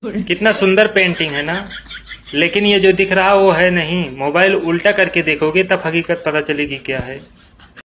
कितना सुंदर पेंटिंग है ना। लेकिन ये जो दिख रहा वो है नहीं। मोबाइल उल्टा करके देखोगे तब हकीकत पता चलेगी क्या है।